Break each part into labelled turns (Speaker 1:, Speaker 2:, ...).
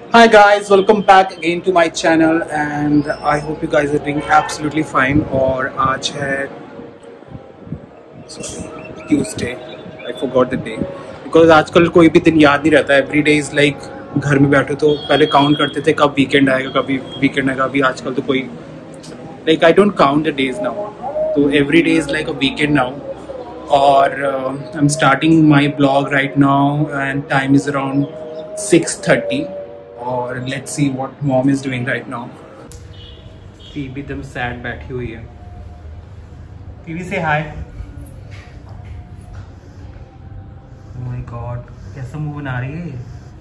Speaker 1: Hi guys, welcome back again to my channel and I hope you guys are doing absolutely fine. और आज है Tuesday. I forgot the day because आजकल कोई भी दिन याद नहीं रहता. Every day is like घर में बैठे तो पहले काउंट करते थे कब वीकेंड आएगा कभी वीकेंड आएगा. अभी आजकल तो कोई like I don't count the days now. तो every day is like a weekend now. और I'm starting my blog right now and time is around 6:30. और let's see what mom is doing right now. Phoebe एकदम sad बैठी हुई है. PB से हाय. Oh my God, कैसा मुंह बना रही है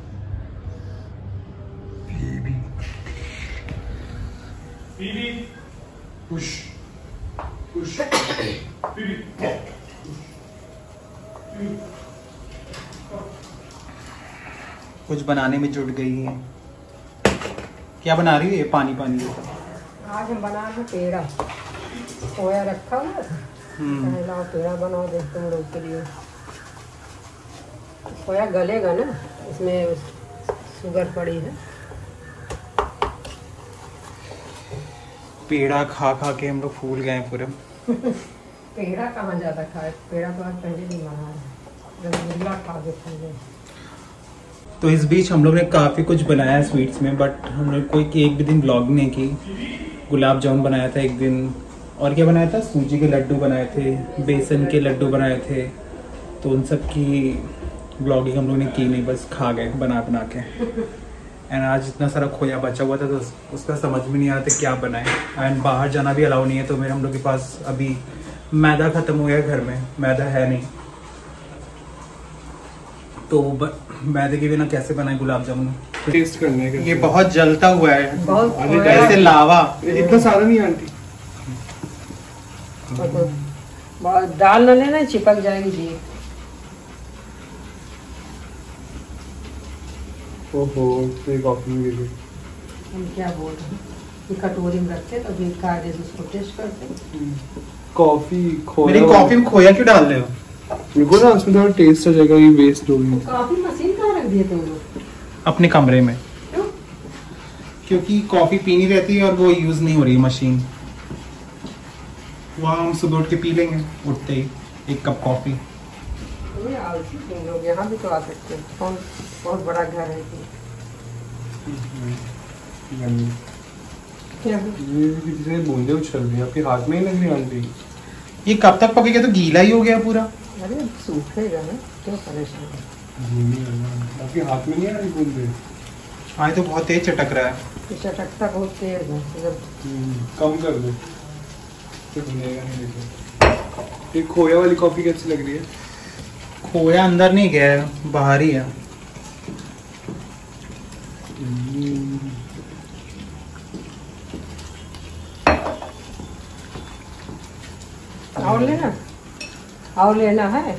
Speaker 1: Phoebe. Phoebe push push Phoebe. कुछ बनाने में जुट गई है. क्या बना रही है? पानी पानी.
Speaker 2: आज हम बना रहे पेड़ा. खोया रखा हुआ था. पेड़ा बनाओ देखते हैं लोग के लिए. खोया गलेगा ना, इसमें शुगर पड़ी है.
Speaker 1: पेड़ा खा खा के हम लोग फूल गए पूरे.
Speaker 2: पेड़ा कहाँ ज्यादा खाए. पेड़ा तो आज पहले नहीं बना है. रसगुल्ला खा के फूल गए.
Speaker 1: तो इस बीच हम लोग ने काफ़ी कुछ बनाया है स्वीट्स में, बट हम लोग कोई एक भी दिन ब्लॉग नहीं की. गुलाब जामुन बनाया था एक दिन. और क्या बनाया था? सूजी के लड्डू बनाए थे, बेसन के लड्डू बनाए थे. तो उन सब की ब्लॉगिंग हम लोग ने की नहीं, बस खा गए बना बना के. एंड आज इतना सारा खोया बचा हुआ था तो उसका समझ में नहीं आ रहा था क्या बनाए. एंड बाहर जाना भी अलाउ नहीं है, तो मेरे हम लोग के पास अभी मैदा ख़त्म हो गया. घर में मैदा है नहीं, तो मैदे के बिना कैसे बनाए गुलाब जामुन.
Speaker 3: टेस्ट करने का.
Speaker 1: ये बहुत जलता हुआ है,
Speaker 2: बहुत
Speaker 1: ऐसे लावा.
Speaker 3: इतना सारा नहीं आंटी.
Speaker 2: दाल न लेना, चिपक जाएगी जी.
Speaker 3: ओहो, तो कॉफी में गिरी.
Speaker 2: हम क्या बोल रहे हैं कि कटोरी में रखे तो भी खा दे, उसको टेस्ट करते.
Speaker 3: कॉफी खोया.
Speaker 1: मेरी कॉफी में खोया क्यों डाल रहे हो?
Speaker 3: रुको ना, उसमें थोड़ा टेस्ट आ जाएगा. ये वेस्ट होगी.
Speaker 2: कॉफी मशीन कहाँ रख दिए तुम लोग?
Speaker 1: अपने कमरे में.
Speaker 2: क्यों?
Speaker 1: क्योंकि कॉफी पीनी रहती है और वो यूज नहीं हो रही मशीन. वहाँ हम सुबह उठ के पी लेंगे उठते ही एक कप कॉफी.
Speaker 2: आलसी तुम लोग. यहाँ भी तो आ सकते हैं. कौन बहुत बड़ा घर है कि
Speaker 3: ये बूंदे उछल रही हैं आपके हाथ में ही लग रही आंटी.
Speaker 1: ये कब तक पकेगा? तो गीला ही हो गया पूरा.
Speaker 2: अरे सूखेगा ना, क्यों परेशान है?
Speaker 3: आपके हाथ में नहीं आ रही बूंदे.
Speaker 1: हाँ, तो बहुत तेज चटक रहा है.
Speaker 2: ये चटकता बहुत तेज है.
Speaker 3: कम कर दो. ये खोया वाली कॉफी कैसी लग रही है?
Speaker 1: खोया अंदर नहीं गया है, बाहर ही है.
Speaker 2: और लेना, और लेना है.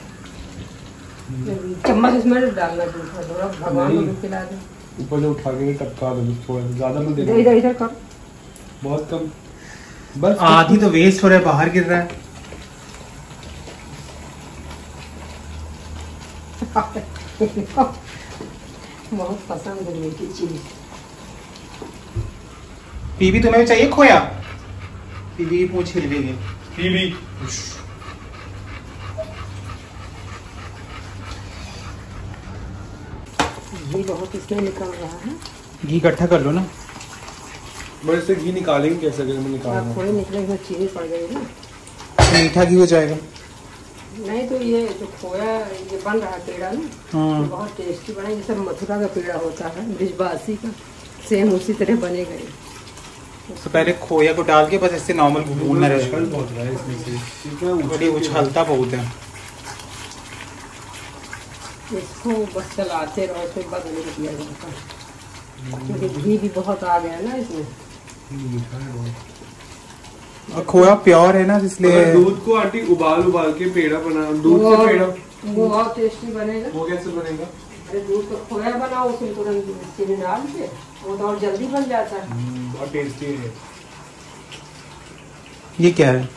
Speaker 2: चम्मच इसमें डालना. दूसरा भगवान को खिला दे.
Speaker 3: ऊपर से उठा के टपका दो. थोड़ा ज्यादा मत
Speaker 2: दे. इधर इधर कर.
Speaker 3: बहुत कम. बस
Speaker 1: आधी तो वेस्ट हो रहा है, बाहर गिर रहा है.
Speaker 2: बहुत पसंद है मीठी चीज.
Speaker 1: पीबी तुम्हें भी चाहिए खोया? पीबी की पूंछ हिल गई.
Speaker 3: पीबी
Speaker 2: घी बहुत इसमें निकल रहा है.
Speaker 1: घी इकट्ठा कर लो ना.
Speaker 3: बस इससे घी निकालेंगे कैसे? अगर मैं निकालूंगा
Speaker 2: थोड़ी निकलेगी, चीनी पड़ गई ना.
Speaker 1: मीठा घी हो जाएगा.
Speaker 2: नहीं तो ये जो खोया ये बन रहा है पेड़ा ना, ये बहुत टेस्टी बना. जैसे मथुरा का पेड़ा होता है ब्रिजबासी का, सेम उसी तरह बनेगा.
Speaker 1: तो पहले खोया को डाल के बस इससे नॉर्मल भूनना रहेगा.
Speaker 3: बहुत रहा है इसमें से.
Speaker 1: बड़ी उछलता बहुत है.
Speaker 2: इसको बस चलाते रहो, फिर बाद में दिया जाता है. क्योंकि घी भी बहुत आ गया ना इसमें.
Speaker 1: और खोया प्योर है ना, इसलिए.
Speaker 3: दूध को आंटी उबाल के पेड़ा बना. दूध से पेड़ा
Speaker 2: वो बहुत टेस्टी बनेगा.
Speaker 3: वो कैसे बनेगा?
Speaker 2: अरे दूध का खोया बनाओ, उसमें तुरंत चीनी डाल के, वो तो और जल्दी बन जाता है.
Speaker 3: बहुत टेस्टी है.
Speaker 1: ये क्या है?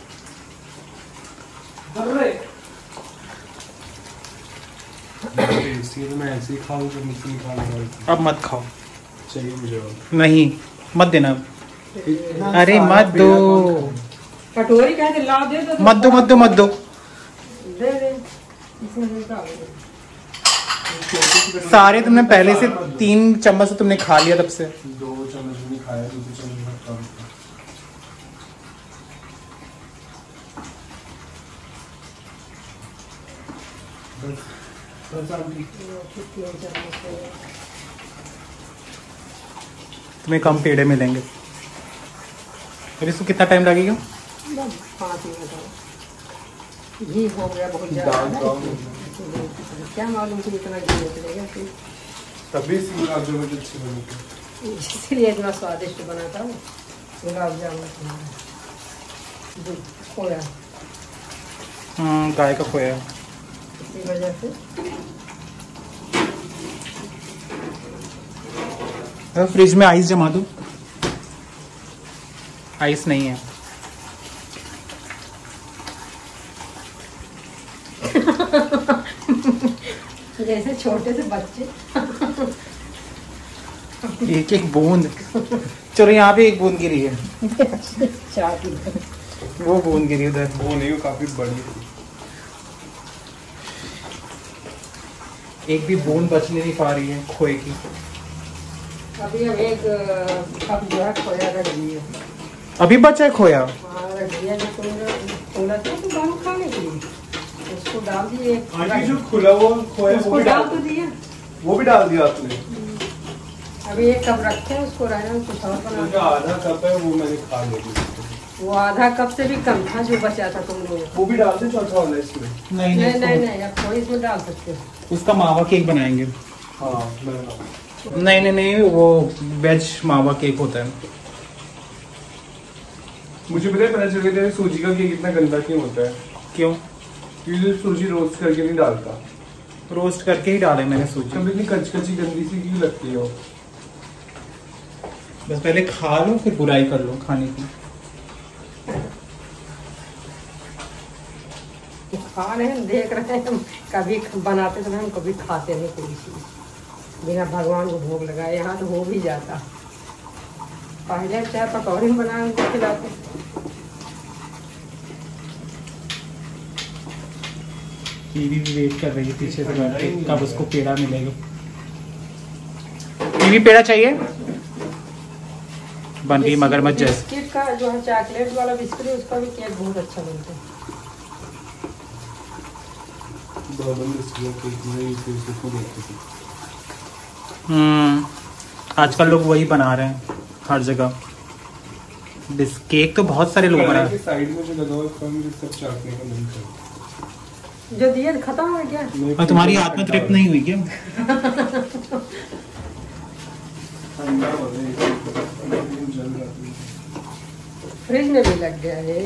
Speaker 3: टेस्टी है. तो मैं ऐसे ही खाऊं, जब मुझसे नहीं खाना.
Speaker 1: अब मत खाओ.
Speaker 3: चाहिए मुझे।
Speaker 1: नहीं मत देना। अरे मत दो,
Speaker 2: कटोरी कहते ला दे तो
Speaker 1: मत दो मत दो मत दो।
Speaker 2: दे दे इसमें क्या होगा?
Speaker 1: सारे तुमने पहले से 3 चम्मच तुमने खा लिया तब से।
Speaker 3: 2 चम्मच नहीं खाया, 2 चम्मच बहुत कम था। बस आंटी
Speaker 1: तुम्हें कम पेड़े मिलेंगे। अरे इसको कितना टाइम लगेगा?
Speaker 2: 5 मिनट घी हो गया बहुत ज्यादा है। क्या मालूम कि इतना घी निकलेगा फिर
Speaker 3: तभी से गुलाब जामुन अच्छे बने,
Speaker 2: इसलिए इतना स्वादिष्ट बनाता हूँ गुलाब जामुन। खोया
Speaker 1: गाय का खोया।
Speaker 2: इसी वजह से
Speaker 1: फ्रिज में आइस जमा दो। आइस नहीं है।
Speaker 2: जैसे छोटे से बच्चे।
Speaker 1: एक एक बूंद। चलो यहाँ पे एक बूंद गिरी है। वो बूंद गिरी उधर।
Speaker 3: वो नहीं, वो काफी बड़ी है।
Speaker 1: एक भी बूंद बचने नहीं पा रही है खोए की।
Speaker 2: अभी हम एक कप जो है खोया रख दिए।
Speaker 1: अभी बचा है खोया?
Speaker 2: हाँ रख दिया, जो तुमने था तो दाल खाने के लिए उसको डाल दिए।
Speaker 3: आंटी जो खुला हुआ खोया वो
Speaker 2: उसको
Speaker 3: भी
Speaker 2: डाल तो दिया,
Speaker 3: वो भी डाल दिया आपने?
Speaker 2: अभी एक कप रखे हैं, उसको रहना कुछ और
Speaker 3: जो
Speaker 2: बना।
Speaker 3: आधा कप है वो मैंने खा लिया।
Speaker 2: वो आधा कप से भी कम था जो बचा था तुम लोगों
Speaker 3: वो भी डाल दे चौथा वाला इसमें।
Speaker 1: नहीं
Speaker 2: नहीं
Speaker 1: नहीं,
Speaker 2: नहीं नहीं, अब थोड़ी इसमें डाल सकते हो।
Speaker 1: उसका मावा केक बनाएंगे।
Speaker 3: हाँ
Speaker 1: नहीं नहीं नहीं, वो वेज मावा केक होता है।
Speaker 3: मुझे पता है, पता चल गया सूजी का केक इतना गंदा क्यों होता है।
Speaker 1: क्यों?
Speaker 3: क्योंकि सूजी रोस्ट करके नहीं डालता।
Speaker 1: रोस्ट करके ही डाले मैंने सूजी।
Speaker 3: कभी इतनी कच्ची गंदी सी क्यों लगती है वो?
Speaker 1: बस पहले खा लो फिर बुराई कर लो खाने की।
Speaker 2: खा रहे हैं, देख रहे हैं, हम कभी बनाते तो हम कभी खाते नहीं कोई चीज बिना भगवान को भोग लगाए। यहाँ तो हो भी जाता। पहले चाहे पकौड़ी बना के खिलाते।
Speaker 1: टीवी भी वेट कर रही है पीछे से बैठ के, कब उसको पेड़ा मिलेगा। टीवी पेड़ा चाहिए? बन रही मगरमच्छ जैसे।
Speaker 2: बिस्किट का जो है चॉकलेट वाला बिस्किट है, उसका भी केक बहुत अच्छा बनता है।
Speaker 1: आजकल लोग वही बना रहे हैं हर जगह। केक तो बहुत सारे लोग बना रहे हैं।
Speaker 3: साइड में जो लगा हुआ कम सब चाटने का मन करता।
Speaker 2: जो दिए खत्म हो गया।
Speaker 1: और तुम्हारी आत्मा तृप्त नहीं हुई क्या?
Speaker 2: फ्रिज में भी लग गया है।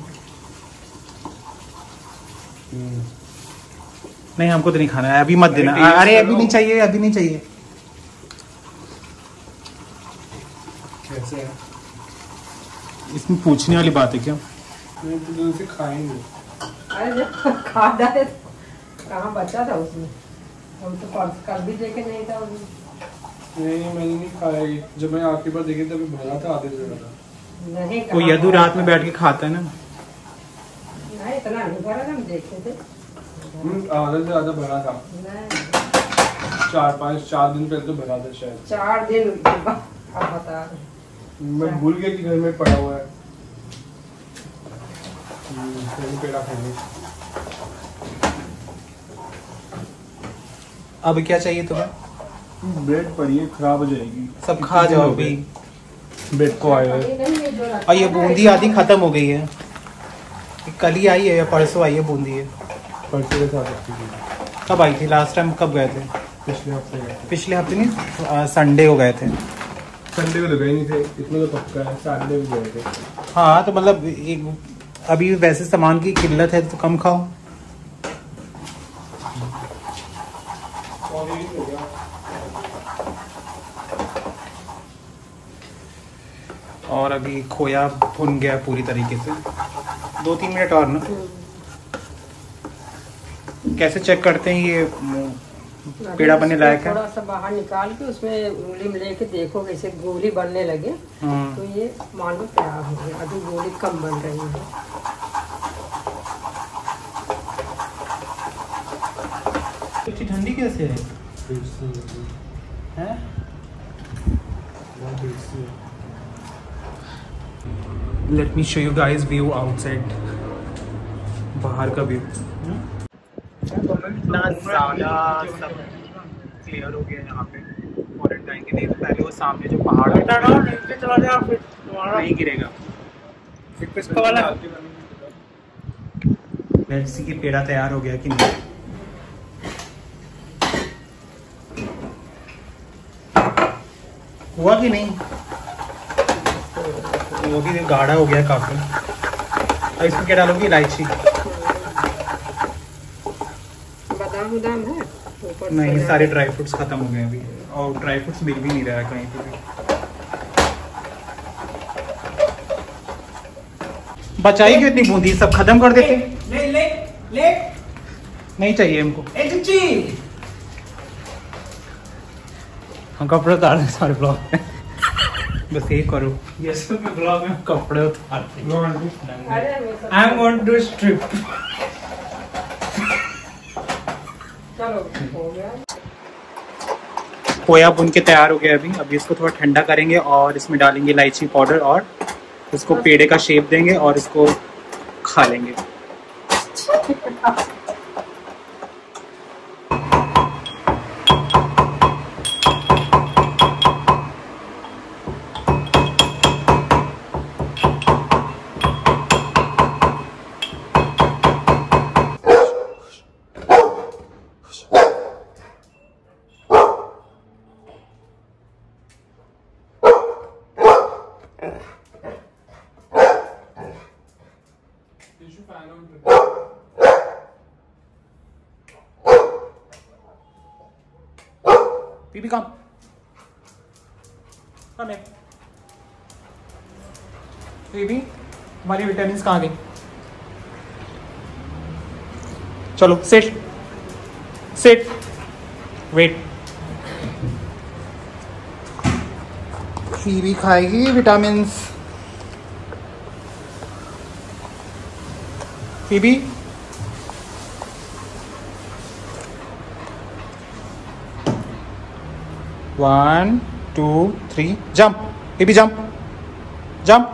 Speaker 1: नहीं हमको तो नहीं खाना है, अभी मत देना। अरे अभी नहीं चाहिए, अभी नहीं चाहिए।
Speaker 3: कैसे है?
Speaker 1: इसमें पूछने वाली बात है क्या?
Speaker 3: से खाएंगे।
Speaker 2: अरे जब खा डाले कहाँ बचा था उसमें? हम तो कल भी देखे नहीं था उसमें।
Speaker 3: नहीं मैंने नहीं खाया ये। जब मैं आखिरी बार देखी तभी भरा था, आधे से ज्यादा।
Speaker 2: नहीं
Speaker 1: कोई यदु रात में बैठ के खाता है ना।
Speaker 2: नहीं इतना नहीं भरा था, हम देखते थे।
Speaker 3: आधे से ज्यादा भरा था।
Speaker 2: नहीं
Speaker 3: 4 दिन पहले तो भरा था शायद।
Speaker 2: 4 दिन अब बता रहे।
Speaker 3: मैं भूल गया कि घर में पड़ा हुआ है। पेड़ा खाएंगे।
Speaker 1: अब क्या चाहिए तुम्हें?
Speaker 3: ब्रेड पड़ी है, खराब हो जाएगी।
Speaker 1: सब खा जाओ अभी।
Speaker 3: ब्रेड को आए हुए।
Speaker 1: और ये बूंदी आधी खत्म हो गई है। कल ही आई है या परसों आई है बूंदी है?
Speaker 3: परसों के साथ।
Speaker 1: कब आई थी लास्ट टाइम? कब गए थे?
Speaker 3: पिछले हफ्ते गए।
Speaker 1: पिछले हफ्ते नहीं, संडे को गए थे।
Speaker 3: संडे को तो गए नहीं थे, इतना तो पक्का है। सैटरडे को गए थे।
Speaker 1: हाँ तो मतलब अभी वैसे सामान की किल्लत है तो कम खाओ। और अभी खोया भुन गया पूरी तरीके से। 2-3 मिनट और ना। कैसे चेक करते हैं ये पेड़ा बनने लायक है।
Speaker 2: थोड़ा सा बाहर निकाल के उसमें उंगली में लेके देखो कैसे गोली बनने लगे तो ये मान लो तैयार हो गया। अभी गोली कम बन रही है।
Speaker 1: इतनी ठंडी कैसे है? Let me show you guys view outside, बाहर का व्यू। इतना ज़्यादा सब क्लियर हो गया यहाँ पे क्वारंटाइन के लिए। पहले वो सामने जो पहाड़ चला जाए फिर नहीं गिरेगा। लेट्स सी कि पेड़ा तैयार हो गया कि नहीं। हुआ कि नहीं? वो भी गाढ़ा हो गया काफी। और इसमें क्या डालोगी? इलायची?
Speaker 2: बादाम है
Speaker 1: नहीं, सारे ड्राई फ्रूट्स खत्म हो गए अभी, और ड्राई फ्रूट्स मिल भी नहीं रहा है कहीं पे भी। बचाई क्यों इतनी बूंदी? सब खत्म कर देते। ले नहीं चाहिए हमको। हम कपड़े उतार दें सारे ब्लॉग में। बस यही करो, ये सब ब्लॉग में कपड़े उतारते। I am going to strip.
Speaker 2: चलो हो गया।
Speaker 1: खोया बुन के तैयार हो गया अभी इसको थोड़ा ठंडा करेंगे और इसमें डालेंगे इलायची पाउडर और इसको पेड़े का शेप देंगे और इसको खा लेंगे। Baby, come. Come here. Baby, हमारी विटामिन्स कहाँ गई? चलो, sit. Sit. Wait. Phoebe खाएगी vitamins. Phoebe. One, 2, 3, jump. Phoebe, jump. Jump.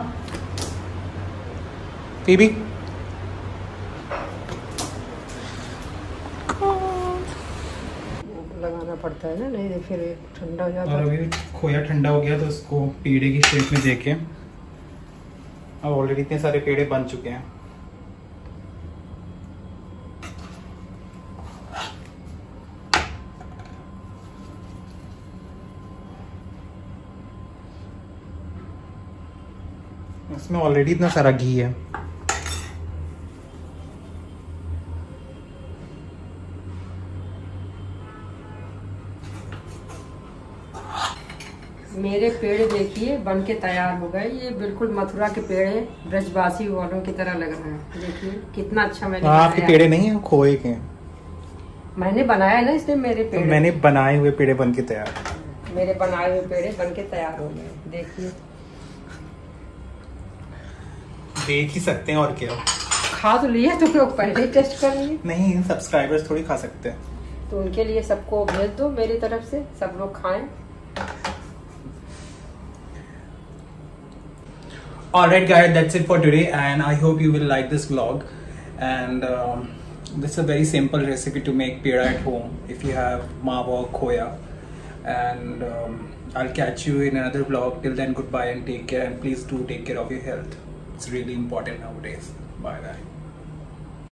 Speaker 1: Phoebe.
Speaker 2: लगाना पड़ता है ना, नहीं तो फिर ठंडा हो जाता है।
Speaker 1: और अभी खोया ठंडा हो गया तो उसको पेड़े की शेप में देके अब ऑलरेडी इतने सारे पेड़े बन चुके हैं। इसमें ऑलरेडी इतना सारा घी है।
Speaker 2: मेरे पेड़ देखिए बन के तैयार हो गए। ये बिल्कुल मथुरा के पेड़ है, ब्रजवासी वालों की तरह लग रहा है। देखिए कितना अच्छा मैंने
Speaker 1: आपके पेड़े नहीं है, खोए के।
Speaker 2: मैंने बनाया है ना, इसलिए मेरे पेड़।
Speaker 1: तो मैंने बनाए हुए पेड़े बन के तैयार।
Speaker 2: मेरे बनाए हुए पेड़े बन के तैयार हो गए। देखिए
Speaker 1: देख ही सकते हैं और क्या।
Speaker 2: खा तो लिए तुम लोग, पहले ही टेस्ट कर लिए।
Speaker 1: नहीं, सब्सक्राइबर्स थोड़ी खा सकते हैं।
Speaker 2: तो उनके लिए सबको भेज दो मेरी तरफ से, सब लोग खाएं।
Speaker 1: Alright guys, that's it for today and I hope you will like this vlog and this is a very simple recipe to make peda at home if you have mawa or khoya and I'll catch you in another vlog. Till then, goodbye and take care, and please do take care of your health. It's really important nowadays. Bye bye.